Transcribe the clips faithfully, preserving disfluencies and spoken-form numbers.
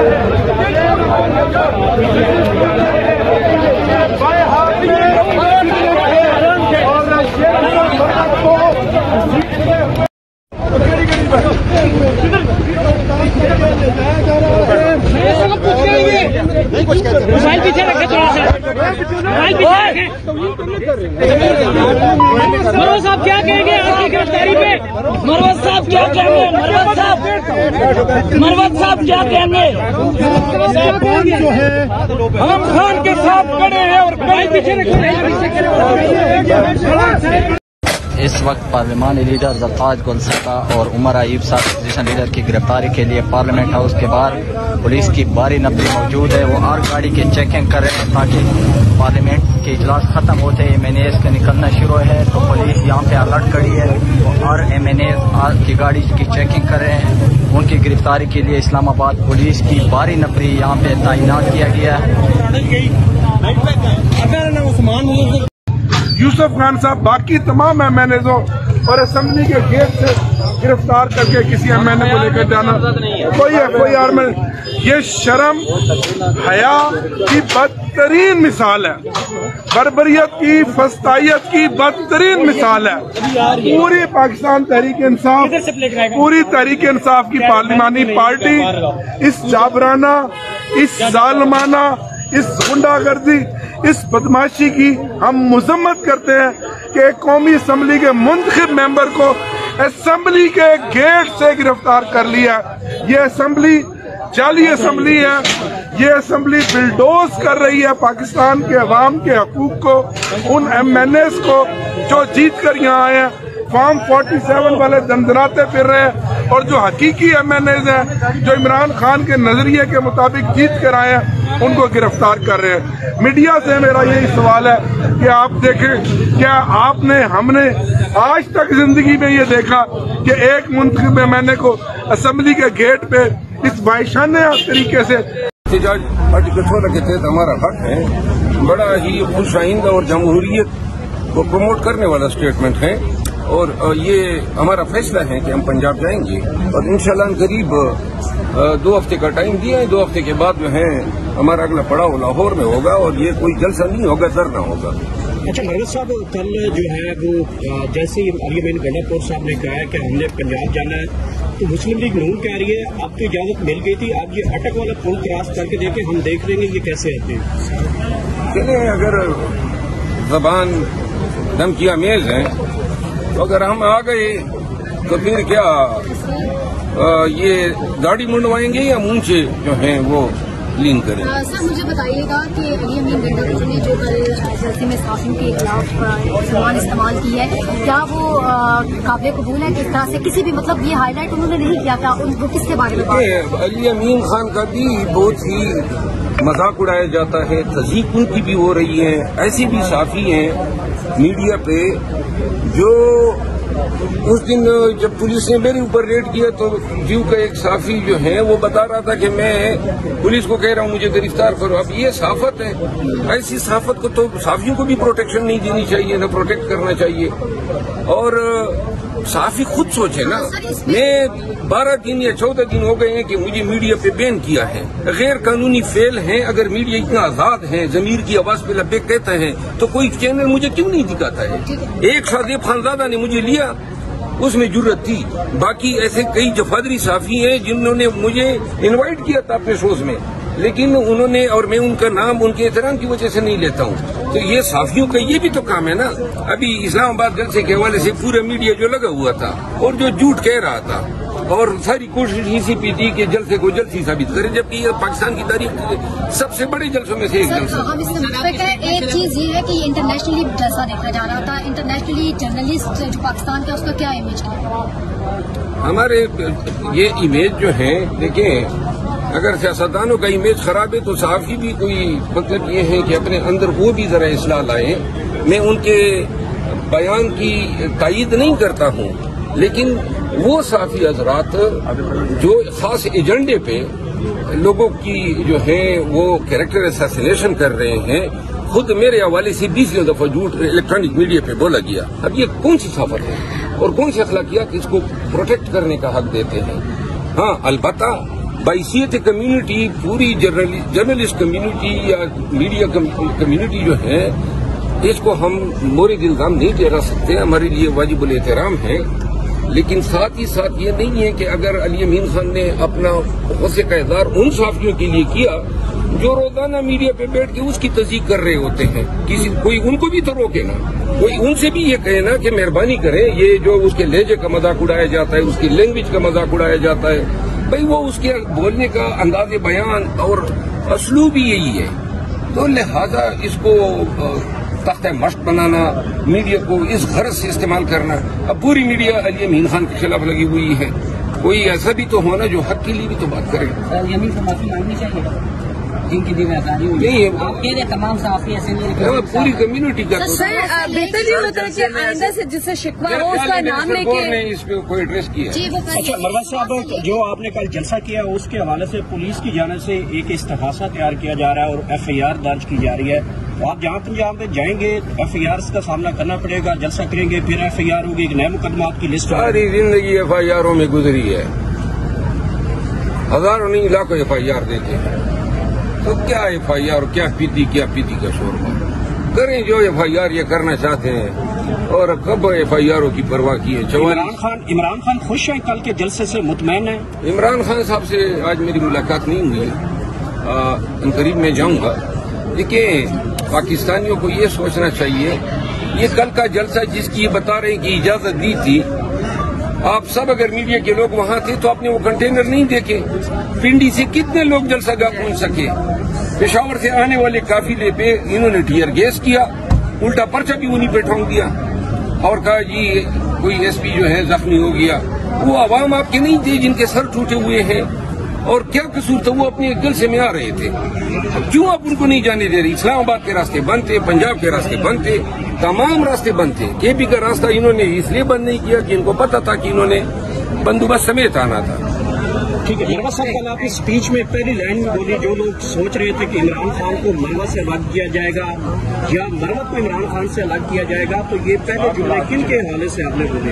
Mobile پیچھے رکھے تھوڑا سا، موبائل پیچھے رکھے۔ مروت صاحب کیا کہیں گے آپ کی گرفتاری پہ؟ مروت صاحب کیا کہیں گے؟ مروت صاحب مروت صاحب کیا کہیں گے؟ ہم خان کے ساتھ کھڑے ہیں اور موبائل پیچھے رکھے۔ اس وقت پارلیمانی لیڈر زرتاج گلسکا اور عمر ایوب صاحب اپوزیشن لیڈر کی گرفتاری کے لیے پارلیمنٹ ہاؤس کے باہر پولیس کی باری نفری موجود ہے۔ وہ ہر گاڑی کی چیکنگ کر رہے ہیں تاکہ پارلیمنٹ کے اجلاس ختم ہوتے ہی ایم این ایز کا نکلنا شروع ہے تو پولیس یہاں پہ الرٹ کھڑی ہے اور ایم این ایز کی گاڑی کی چیکنگ کر رہے ہیں۔ ان کی گرفتاری کے لیے اسلام آباد پولیس کی باری نفری یہاں پہ تعینات کیا گیا ہے۔ یوسف خان صاحب باقی تمام ایم این ایزوں اور اسمبلی کے گیٹ سے گرفتار کر کے کسی ایم این اے کو لے کر جانا کوئی کوئی اور میں یہ شرم حیا کی بدترین مثال ہے، بربریت کی فسطائیت کی بدترین مثال ہے۔ پوری پاکستان تحریک انصاف پوری تحریک انصاف کی پارلیمانی پارٹی اس جابرانہ، اس ظالمانہ، اس غنڈہ گردی، اس بدماشی کی ہم مذمت کرتے ہیں کہ ایک قومی اسمبلی کے منتخب ممبر کو اسمبلی کے گیٹ سے گرفتار کر لیا۔ یہ اسمبلی جعلی اسمبلی ہے، یہ اسمبلی بلڈوز کر رہی ہے پاکستان کے عوام کے حقوق کو، ان ایم این ایز کو جو جیت کر یہاں آئے ہیں، فارم فورٹی سیون والے دندناتے پھر رہے ہیں، اور جو حقیقی ایم این ایز ہیں جو عمران خان کے نظریے کے مطابق جیت کر آئے ہیں ان کو گرفتار کر رہے ہیں۔ میڈیا سے میرا یہی سوال ہے کہ آپ دیکھیں، کیا آپ نے ہم نے آج تک زندگی میں یہ دیکھا کہ ایک منتخب ایم این اے کو اسمبلی کے گیٹ پہ اس وحشیانہ طریقے سے احتجاج آرٹیکل سولہ کے تحت ہمارا حق ہے، بڑا ہی خوش آئندہ اور جمہوریت کو پروموٹ کرنے والا اسٹیٹمنٹ ہے، اور یہ ہمارا فیصلہ ہے کہ ہم پنجاب جائیں گے اور انشاءاللہ قریب دو ہفتے کا ٹائم دیا ہے۔ دو ہفتے کے بعد جو ہے ہمارا اگلا پڑاؤ لاہور میں ہوگا اور یہ کوئی جلسہ نہیں ہوگا، دھرنا ہوگا۔ اچھا مروت صاحب، کل جو ہے وہ جیسے علی گنڈا پور صاحب نے کہا ہے کہ ہم نے پنجاب جانا ہے تو مسلم لیگ نون کہہ رہی ہے آپ کو اجازت مل گئی تھی، آپ یہ اٹک والا پل کراس کر کے دیکھیں، ہم دیکھ لیں گے یہ کیسے آتے ہیں۔ چلیں، اگر زبان دھمکیاں میز ہیں تو اگر ہم آ گئے تو پھر کیا یہ گاڑی منڈوائیں گے یا منہ سے جو ہیں وہ لین کریں؟ سر مجھے بتائیے گا کہ علی امین گنڈا پور نے جو کل جلسے میں صحافیوں کے خلاف زبان استعمال کی ہے، کیا وہ قابل قبول ہے؟ کس طرح سے کسی بھی مطلب یہ ہائی لائٹ انہوں نے نہیں کیا تھا، وہ کس کے بارے میں؟ علی امین خان کا بھی بہت ہی مذاق اڑایا جاتا ہے، تذیق ان کی بھی ہو رہی ہے۔ ایسی بھی صحافی ہیں میڈیا پہ جو اس دن جب پولیس نے میرے اوپر ریڈ کیا تو جیو کا ایک صحافی جو ہے وہ بتا رہا تھا کہ میں پولیس کو کہہ رہا ہوں مجھے گرفتار کرو۔ اب یہ صحافت ہے، ایسی صحافت کو تو صحافیوں کو بھی پروٹیکشن نہیں دینی چاہیے، نہ پروٹیکٹ کرنا چاہیے، اور صحافی خود سوچے نا۔ میں بارہ دن یا چودہ دن ہو گئے ہیں کہ مجھے میڈیا پہ بین کیا ہے، غیر قانونی فیل ہیں۔ اگر میڈیا اتنا آزاد ہے، ضمیر کی آواز پہ لبیک کہتا ہے تو کوئی چینل مجھے کیوں نہیں دکھاتا ہے؟ ایک شادیب خانزادہ نے مجھے لیا، اس میں جرت تھی، باقی ایسے کئی جفادری صحافی ہیں جنہوں نے مجھے انوائٹ کیا تھا اپنے شوز میں، لیکن انہوں نے، اور میں ان کا نام ان کے احترام کی وجہ سے نہیں لیتا ہوں۔ تو یہ صحافیوں کا یہ بھی تو کام ہے نا۔ ابھی اسلام آباد جلسے کے حوالے سے پورا میڈیا جو لگا ہوا تھا اور جو جھوٹ کہہ رہا تھا، اور ساری کوشش اسی پہ تھی کہ جلسے کو جلسی ثابت کرے، جبکہ یہ پاکستان کی تاریخ سب سے بڑے جلسوں میں سے ایک جلسہ۔ ہم اس سے متفق ہیں، ایک چیز یہ ہے کہ یہ انٹرنیشنلی جلسہ دیکھا جا رہا تھا، انٹرنیشنلی جرنلسٹ جو پاکستان کا اس کا کیا امیج ہے؟ ہمارے یہ امیج جو ہے، دیکھیں اگر سیاستدانوں کا امیج خراب ہے تو صحافی بھی کوئی مطلب یہ ہے کہ اپنے اندر وہ بھی ذرا اصلاح لائیں۔ میں ان کے بیان کی تائید نہیں کرتا ہوں، لیکن وہ صحافی حضرات جو خاص ایجنڈے پہ لوگوں کی جو ہے وہ کیریکٹر اسیسینیشن کر رہے ہیں، خود میرے حوالے سے بیسویں دفعہ جھوٹ الیکٹرانک میڈیا پہ بولا گیا۔ اب یہ کون سی صحافت ہے اور کون سی اخلاقیات اس کو پروٹیکٹ کرنے کا حق دیتے ہیں؟ ہاں، البتہ بحیثیت کمیونٹی پوری جرنلسٹ کمیونٹی یا میڈیا کمیونٹی جو ہے اس کو ہم مورد الزام نہیں ٹھہرا سکتے، ہمارے لیے واجب الاحترام ہے، لیکن ساتھ ہی ساتھ یہ نہیں ہے کہ اگر علی امین خان نے اپنا غصے کا اظہار ان صحافیوں کے لیے کیا جو روزانہ میڈیا پہ بیٹھ کے اس کی تصدیق کر رہے ہوتے ہیں، کسی کوئی ان کو بھی تو روکے نا، کوئی ان سے بھی یہ کہے نا کہ مہربانی کریں، یہ جو اس کے لہجے کا مذاق اڑایا جاتا ہے، اس کی لینگویج کا مذاق اڑایا جاتا ہے، بھائی وہ اس کے بولنے کا انداز بیان اور اسلوب ہی یہی ہے، تو لہذا اس کو تختہ مشق بنانا، میڈیا کو اس غرض سے استعمال کرنا، اب پوری میڈیا علی امین خان کے خلاف لگی ہوئی ہے، کوئی ایسا بھی تو ہونا جو حق کے لیے بھی تو بات کرے. علی امین کو معافی مانگنی چاہیے جن کی دل آزادی ہوئی نہیں ہے، آپ کہہ رہے تمام صحافی ایسے پوری کمیونٹی کا سر بہتر یہ ہوتا ہے کہ آئندہ سے جس سے شکوہ ہو اس کا نام لے کے نے اس پہ کوئی ایڈریس کیا. اچھا مروہ صاحب، جو آپ نے کل جلسہ کیا اس کے حوالے سے پولیس کی جانب سے ایک استغاثہ تیار کیا جا رہا ہے اور ایف آئی آر درج کی جا رہی ہے، آپ جہاں پنجاب میں جائیں گے ایف آئی آر کا سامنا کرنا پڑے گا، جلسہ کریں گے پھر ایف آئی آر ہوگی، ایک نئے مقدمات کی لسٹ. ساری زندگی ایف آئی آروں میں گزری ہے، ہزاروں نہیں لاکھوں ایف آئی آر دیتے ہیں، تو کیا ایف آئی آر کیا پیتی کیا پیتی کا شور کریں، جو ایف آئی آر یہ کرنا چاہتے ہیں، اور کب ایف آئی آروں کی پرواہ کی ہے. عمران خان عمران خان خوش ہیں، کل کے جلسے سے مطمئن ہیں؟ عمران خان صاحب سے آج میری ملاقات نہیں ہوئی، ان قریب میں جاؤں گا. دیکھیں پاکستانیوں کو یہ سوچنا چاہیے، یہ کل کا جلسہ جس کی بتا رہے ہیں کہ اجازت دی تھی، آپ سب اگر میڈیا کے لوگ وہاں تھے تو آپ نے وہ کنٹینر نہیں دیکھے. پنڈی سے کتنے لوگ جلسہ گاہ پہنچ سکے، پشاور سے آنے والے قافلے پہ انہوں نے ٹیئر گیس کیا، الٹا پرچہ بھی انہیں پہ ٹھونک دیا اور کہا جی کوئی ایس پی جو ہے زخمی ہو گیا. وہ عوام آپ کے نہیں تھے جن کے سر ٹوٹے ہوئے ہیں، اور کیا قصور تھا، وہ اپنے جلسے میں آ رہے تھے، کیوں آپ ان کو نہیں جانے دے رہے؟ اسلام آباد کے راستے بند تھے، پنجاب کے راستے بند تھے، تمام راستے بند تھے. کے پی کا راستہ انہوں نے اس لیے بند نہیں کیا کہ ان کو پتا تھا کہ انہوں نے بندوبست سمیت آنا تھا. ٹھیک ہے مروہ صاحب، کل آپ کی اسپیچ میں پہلی لائن بولی، جو لوگ سوچ رہے تھے کہ عمران خان کو مروہ سے الگ کیا جائے گا یا مروہ کو عمران خان سے الگ کیا جائے گا، تو یہ پہلے جملے کن کے حوالے سے آپ نے بولے؟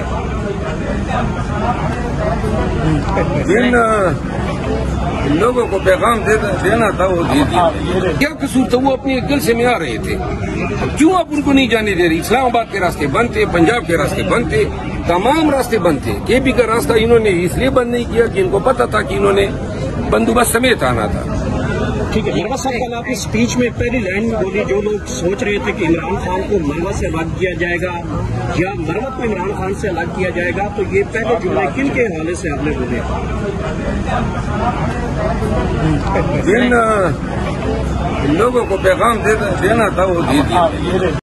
جن لوگوں کو پیغام دینا تھا وہ دے دیا. کیا قصور تھا، وہ اپنے جلسے میں آ رہے تھے، کیوں آپ ان کو نہیں جانے دے رہے؟ اسلام آباد کے راستے بند تھے، پنجاب کے راستے بند تھے، تمام راستے بند تھے. کے پی کا راستہ انہوں نے اس لیے بند نہیں کیا کہ ان کو پتا تھا کہ انہوں نے بندوبست سمیت آنا تھا. ٹھیک ہے مروہ صاحب، کل آپ کی اسپیچ میں پہلی لائن بولی، جو لوگ سوچ رہے تھے کہ عمران خان کو مروہ سے الگ کیا جائے گا یا مروہ کو عمران خان سے الگ کیا جائے گا، تو یہ پہلے جملے کن کے حوالے سے آپ نے بولے؟ جن لوگوں کو پیغام دینا تھا وہ دے دیا.